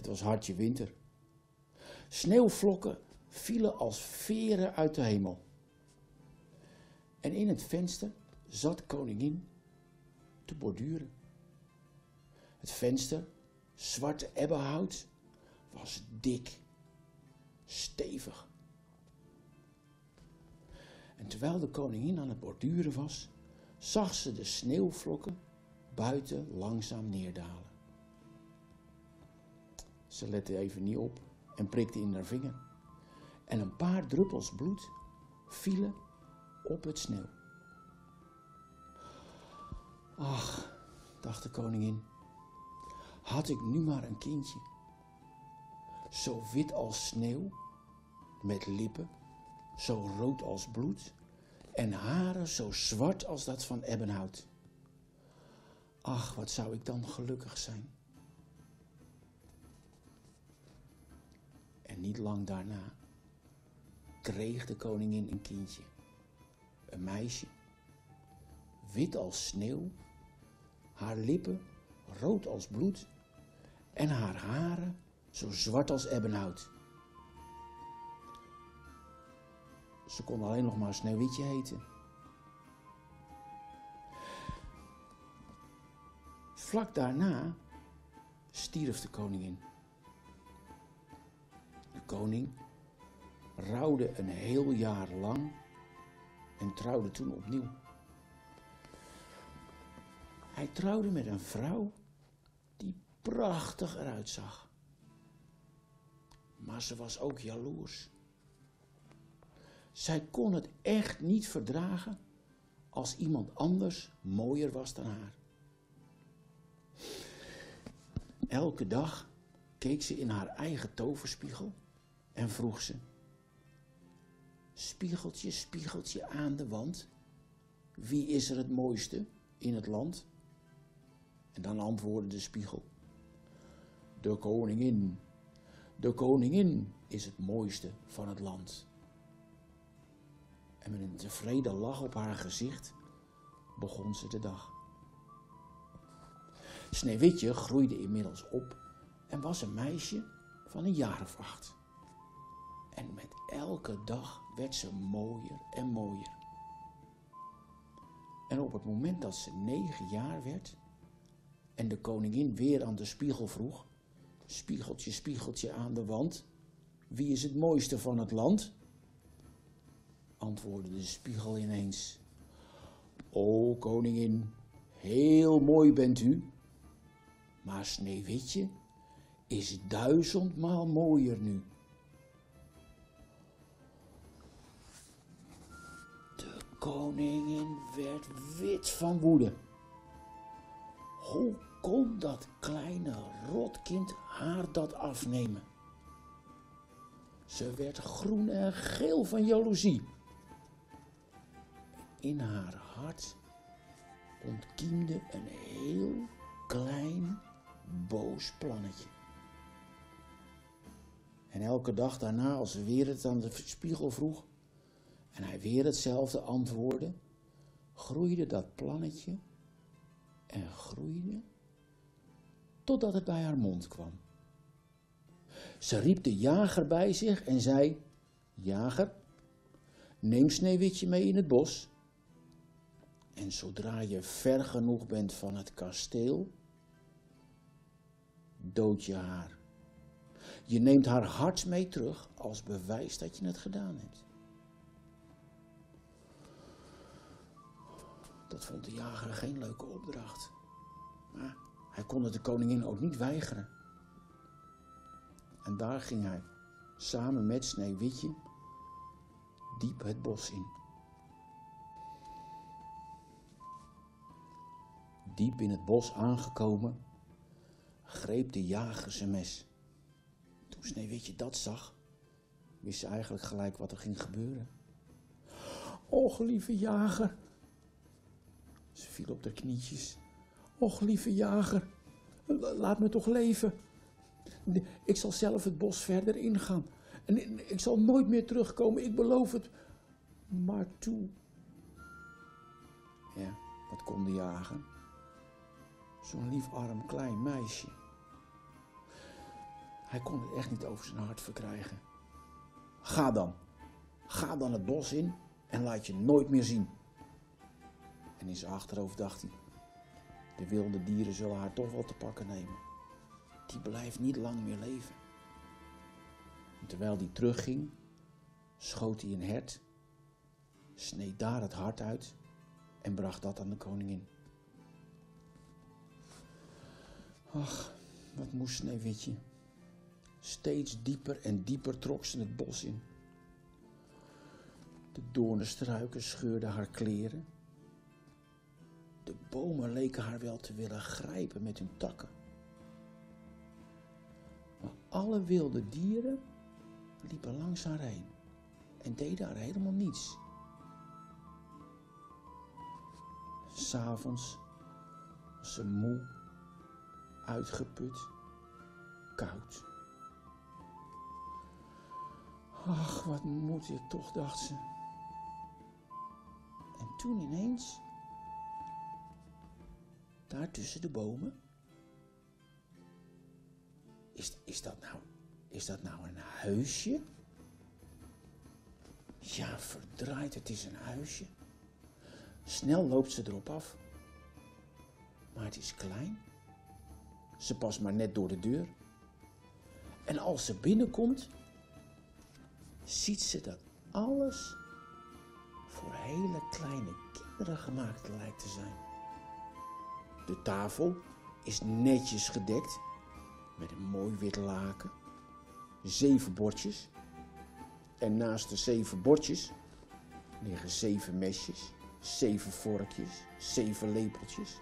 Het was hartje winter. Sneeuwvlokken vielen als veren uit de hemel. En in het venster zat koningin te borduren. Het venster, zwarte ebbenhout, was dik, stevig. En terwijl de koningin aan het borduren was, zag ze de sneeuwvlokken buiten langzaam neerdalen. Ze lette even niet op en prikte in haar vinger. En een paar druppels bloed vielen op het sneeuw. Ach, dacht de koningin, had ik nu maar een kindje. Zo wit als sneeuw, met lippen zo rood als bloed en haren zo zwart als dat van ebbenhout. Ach, wat zou ik dan gelukkig zijn. En niet lang daarna kreeg de koningin een kindje. Een meisje, wit als sneeuw, haar lippen rood als bloed en haar haren zo zwart als ebbenhout. Ze kon alleen nog maar Sneeuwwitje heten. Vlak daarna stierf de koningin. De koning rouwde een heel jaar lang en trouwde toen opnieuw. Hij trouwde met een vrouw die prachtig eruit zag. Maar ze was ook jaloers. Zij kon het echt niet verdragen als iemand anders mooier was dan haar. Elke dag keek ze in haar eigen toverspiegel en vroeg ze: spiegeltje, spiegeltje aan de wand, wie is er het mooiste in het land? En dan antwoordde de spiegel: de koningin. De koningin is het mooiste van het land. En met een tevreden lach op haar gezicht begon ze de dag. Sneeuwwitje groeide inmiddels op en was een meisje van een jaar of 8. En met elke dag werd ze mooier en mooier. En op het moment dat ze 9 jaar werd en de koningin weer aan de spiegel vroeg: spiegeltje, spiegeltje aan de wand, wie is het mooiste van het land? Antwoordde de spiegel ineens: o koningin, heel mooi bent u, maar Sneeuwwitje is 1000-maal mooier nu. De koningin werd wit van woede. Hoe kon dat kleine rotkind haar dat afnemen? Ze werd groen en geel van jaloezie. In haar hart ontkiemde een heel klein, boos plannetje. En elke dag daarna, als ze weer het aan de spiegel vroeg en hij weer hetzelfde antwoordde, groeide dat plannetje en groeide totdat het bij haar mond kwam. Ze riep de jager bij zich en zei: jager, neem Sneeuwwitje mee in het bos. En zodra je ver genoeg bent van het kasteel, dood je haar. Je neemt haar hart mee terug als bewijs dat je het gedaan hebt. Dat vond de jager geen leuke opdracht. Maar hij kon het de koningin ook niet weigeren. En daar ging hij, samen met Sneeuwwitje, diep het bos in. Diep in het bos aangekomen, greep de jager zijn mes. Toen Sneeuwwitje dat zag, wist ze eigenlijk gelijk wat er ging gebeuren. Och, lieve jager. Ze viel op haar knietjes. Och, lieve jager, laat me toch leven. Ik zal zelf het bos verder ingaan. En ik zal nooit meer terugkomen, ik beloof het. Maar toe. Ja, wat kon de jager? Zo'n lief arm klein meisje. Hij kon het echt niet over zijn hart verkrijgen. Ga dan het bos in en laat je nooit meer zien. En in zijn achterhoofd dacht hij, de wilde dieren zullen haar toch wel te pakken nemen. Die blijft niet lang meer leven. En terwijl hij terugging, schoot hij een hert, sneed daar het hart uit en bracht dat aan de koningin. Ach, wat moest Sneeuwwitje. Steeds dieper en dieper trok ze het bos in. De doornenstruiken scheurden haar kleren. De bomen leken haar wel te willen grijpen met hun takken. Maar alle wilde dieren liepen langs haar heen en deden haar helemaal niets. 'S Avonds was ze moe, uitgeput, koud. Ach, wat moet ik toch, dacht ze. En toen ineens, daar tussen de bomen, is dat nou een huisje? Ja, verdraaid, het is een huisje. Snel loopt ze erop af. Maar het is klein. Ze past maar net door de deur. En als ze binnenkomt, ziet ze dat alles voor hele kleine kinderen gemaakt lijkt te zijn. De tafel is netjes gedekt met een mooi wit laken, 7 bordjes. En naast de 7 bordjes liggen 7 mesjes, 7 vorkjes, 7 lepeltjes.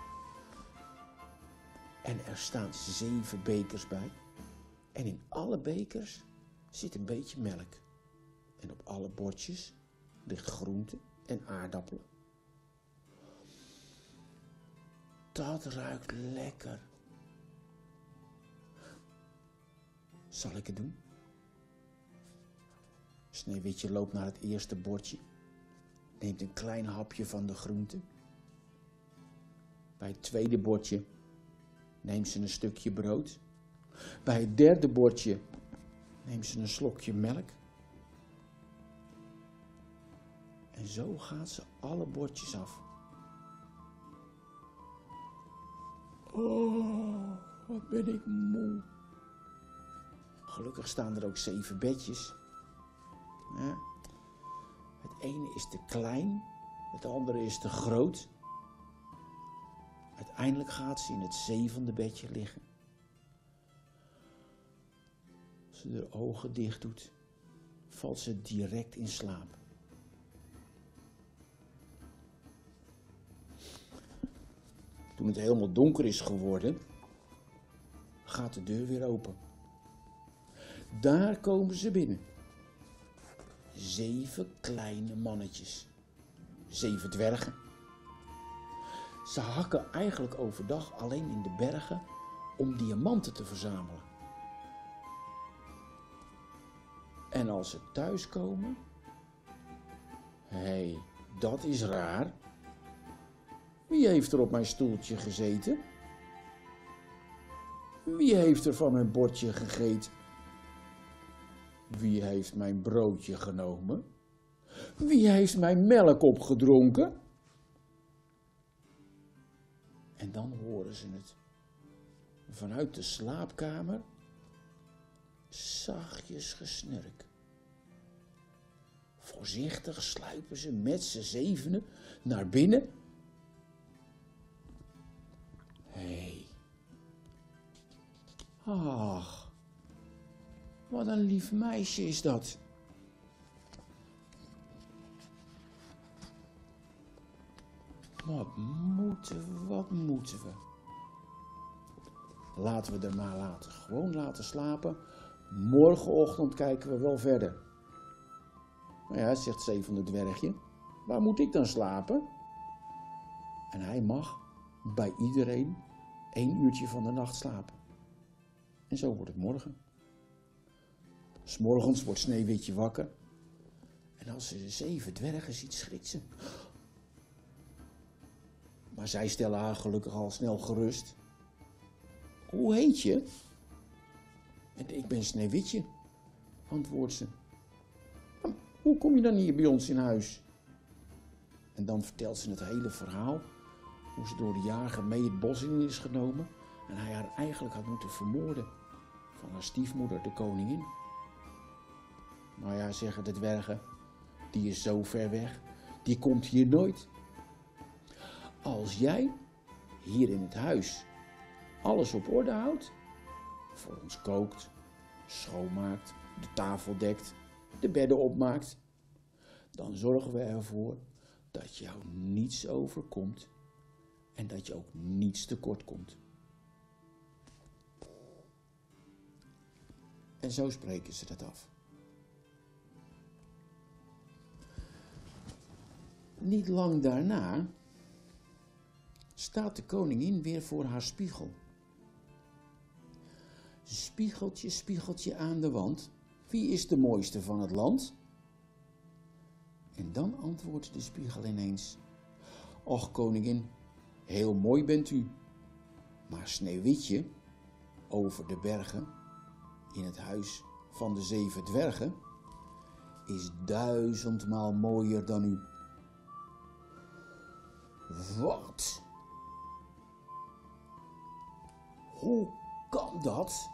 En er staan 7 bekers bij. En in alle bekers zit een beetje melk. En op alle bordjes ligt groente en aardappelen. Dat ruikt lekker. Zal ik het doen? Sneeuwwitje loopt naar het eerste bordje, neemt een klein hapje van de groente. Bij het tweede bordje neemt ze een stukje brood. Bij het derde bordje neemt ze een slokje melk. En zo gaat ze alle bordjes af. Oh, wat ben ik moe. Gelukkig staan er ook 7 bedjes. Ja. Het ene is te klein, het andere is te groot. Uiteindelijk gaat ze in het 7e bedje liggen. Als ze de ogen dicht doet, valt ze direct in slaap. Toen het helemaal donker is geworden, gaat de deur weer open. Daar komen ze binnen. 7 kleine mannetjes. 7 dwergen. Ze hakken eigenlijk overdag alleen in de bergen om diamanten te verzamelen. En als ze thuiskomen, hé, dat is raar. Wie heeft er op mijn stoeltje gezeten? Wie heeft er van mijn bordje gegeten? Wie heeft mijn broodje genomen? Wie heeft mijn melk opgedronken? En dan horen ze het. Vanuit de slaapkamer zachtjes gesnurk. Voorzichtig sluipen ze met z'n 7 naar binnen. Hé. Ach, wat een lief meisje is dat. Wat moeten we? Laten we er maar gewoon laten slapen. Morgenochtend kijken we wel verder. Nou ja, zegt 7e dwergje, waar moet ik dan slapen? En hij mag bij iedereen 1 uurtje van de nacht slapen. En zo wordt het morgen. 'S Morgens wordt Sneeuwwitje wakker. En als ze de 7 dwergen ziet, schrikt ze. Maar zij stellen haar gelukkig al snel gerust. Hoe heet je? Ik ben Sneeuwwitje, antwoordt ze. Hoe kom je dan hier bij ons in huis? En dan vertelt ze het hele verhaal, hoe ze door de jager mee het bos in is genomen en hij haar eigenlijk had moeten vermoorden van haar stiefmoeder, de koningin. Nou ja, zeggen de dwergen, die is zo ver weg, die komt hier nooit. Als jij hier in het huis alles op orde houdt, voor ons kookt, schoonmaakt, de tafel dekt, de bedden opmaakt, dan zorgen we ervoor dat jou niets overkomt en dat je ook niets tekort komt. En zo spreken ze dat af. Niet lang daarna staat de koningin weer voor haar spiegel. Spiegeltje, spiegeltje aan de wand, wie is de mooiste van het land? En dan antwoordt de spiegel ineens: Och koningin, heel mooi bent u, maar Sneeuwwitje over de bergen in het huis van de 7 dwergen is 1000-maal mooier dan u. Wat? Hoe kan dat?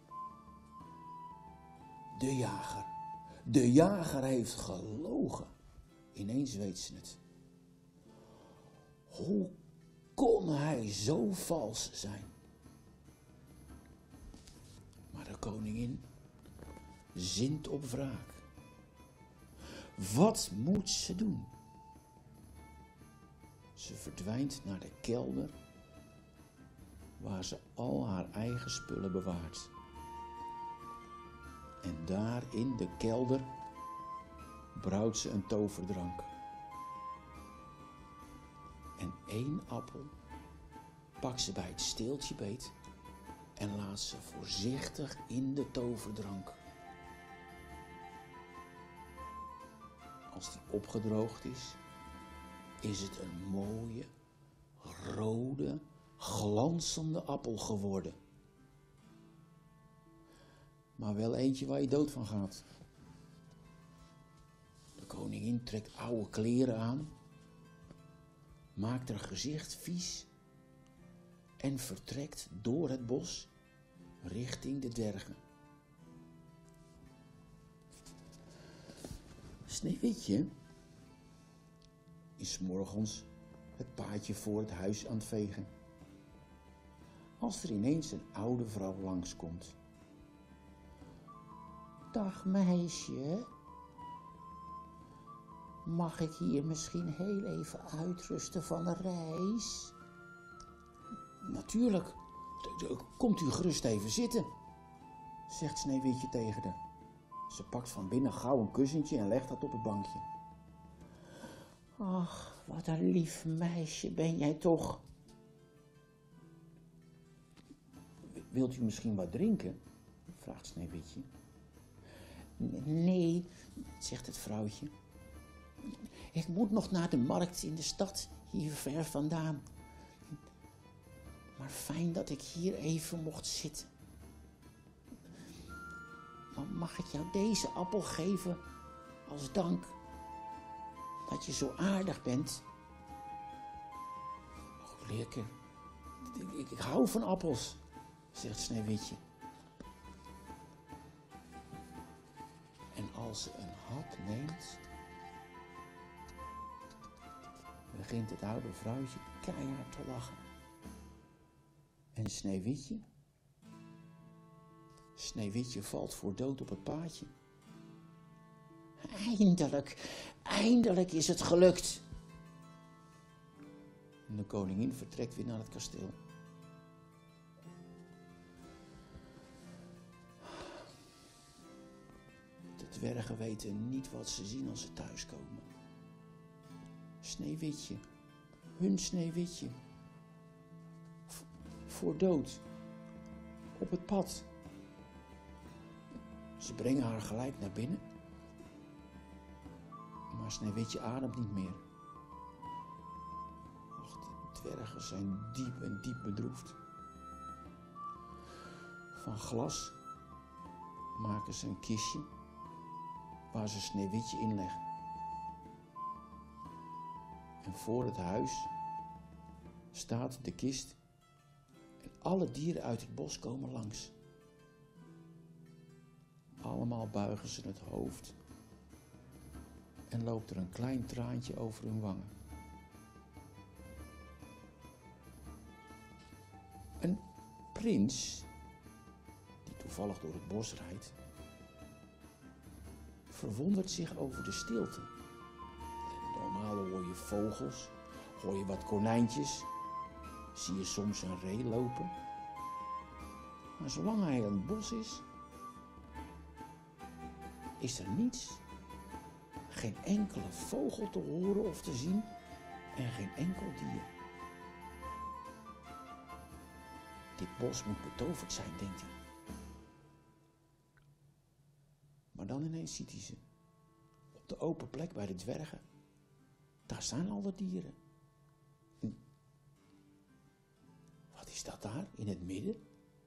De jager. De jager heeft gelogen. Ineens weet ze het. Hoe kon hij zo vals zijn? Maar de koningin zint op wraak. Wat moet ze doen? Ze verdwijnt naar de kelder waar ze al haar eigen spullen bewaart. En daar in de kelder brouwt ze een toverdrank. En 1 appel pakt ze bij het steeltje beet en laat ze voorzichtig in de toverdrank. Als die opgedroogd is, is het een mooie, rode, glanzende appel geworden. Maar wel eentje waar je dood van gaat. De koningin trekt oude kleren aan, maakt haar gezicht vies en vertrekt door het bos richting de dwergen. Sneeuwwitje is 's morgens het paadje voor het huis aan het vegen, als er ineens een oude vrouw langskomt. Dag meisje, mag ik hier misschien heel even uitrusten van de reis? Natuurlijk, komt u gerust even zitten, zegt Sneeuwwitje tegen haar. Ze pakt van binnen gauw een kussentje en legt dat op het bankje. Ach, wat een lief meisje ben jij toch. Wilt u misschien wat drinken? Vraagt Sneeuwwitje. Nee, zegt het vrouwtje. Ik moet nog naar de markt in de stad, hier ver vandaan. Maar fijn dat ik hier even mocht zitten. Maar mag ik jou deze appel geven als dank dat je zo aardig bent? Oh, lekker. Ik hou van appels, zegt Sneeuwwitje. En als ze een hap neemt, begint het oude vrouwtje keihard te lachen. En Sneeuwwitje valt voor dood op het paadje. Eindelijk is het gelukt. En de koningin vertrekt weer naar het kasteel. De dwergen weten niet wat ze zien als ze thuiskomen. Sneeuwwitje, hun Sneeuwwitje, voor dood, op het pad. Ze brengen haar gelijk naar binnen, maar Sneeuwwitje ademt niet meer. Ach, de dwergen zijn diep en diep bedroefd. Van glas maken ze een kistje waar ze Sneeuwwitje inleggen. En voor het huis staat de kist en alle dieren uit het bos komen langs. Allemaal buigen ze het hoofd en loopt er een klein traantje over hun wangen. Een prins, die toevallig door het bos rijdt, verwondert zich over de stilte. Normaal hoor je vogels, hoor je wat konijntjes, zie je soms een ree lopen. Maar zolang hij in het bos is er niets. Geen enkele vogel te horen of te zien en geen enkel dier. Dit bos moet betoverd zijn, denkt hij. Maar dan ineens ziet hij ze. Op de open plek bij de dwergen. Daar staan al de dieren. Wat is dat daar in het midden?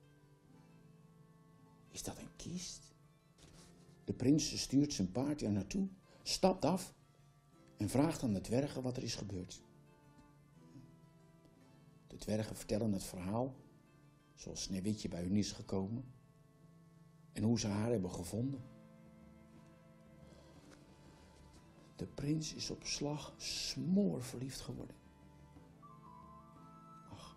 Is dat een kist? De prins stuurt zijn paard er naartoe, stapt af en vraagt aan de dwergen wat er is gebeurd. De dwergen vertellen het verhaal, zoals Sneeuwwitje bij hun is gekomen en hoe ze haar hebben gevonden. De prins is op slag smoorverliefd geworden. Ach.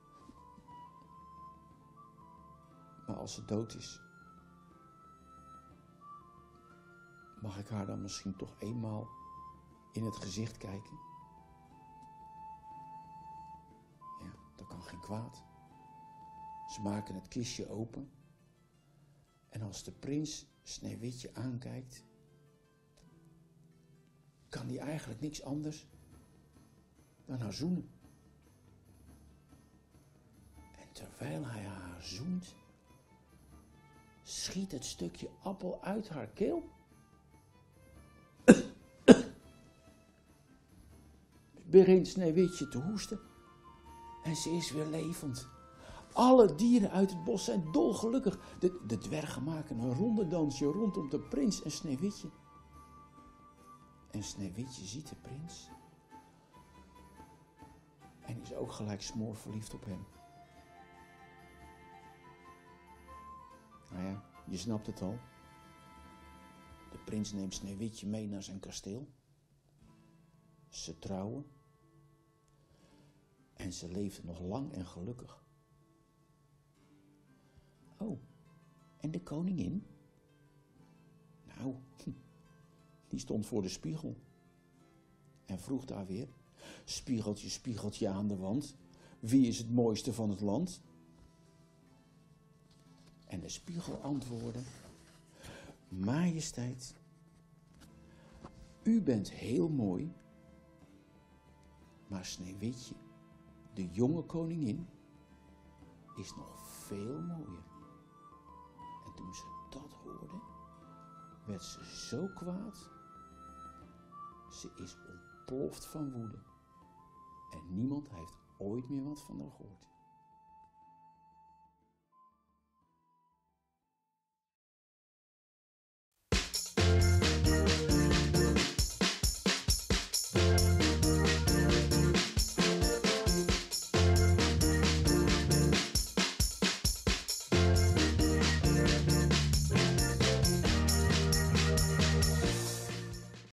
Maar als ze dood is, mag ik haar dan misschien toch eenmaal in het gezicht kijken? Ja, dat kan geen kwaad. Ze maken het kistje open en als de prins Sneeuwwitje aankijkt, kan hij eigenlijk niks anders dan haar zoenen. En terwijl hij haar zoent, schiet het stukje appel uit haar keel. Begint Sneeuwwitje te hoesten en ze is weer levend. Alle dieren uit het bos zijn dolgelukkig. De dwergen maken een rondedansje rondom de prins en Sneeuwwitje. En Sneeuwwitje ziet de prins en is ook gelijk smoorverliefd op hem. Nou ja, je snapt het al. De prins neemt Sneeuwwitje mee naar zijn kasteel. Ze trouwen. En ze leefden nog lang en gelukkig. Oh, en de koningin? Nou, die stond voor de spiegel. En vroeg daar weer, spiegeltje, spiegeltje aan de wand, wie is het mooiste van het land? En de spiegel antwoordde, Majesteit, u bent heel mooi, maar Sneeuwwitje, de jonge koningin, is nog veel mooier. En toen ze dat hoorde, werd ze zo kwaad. Ze is ontploft van woede. En niemand heeft ooit meer wat van haar gehoord.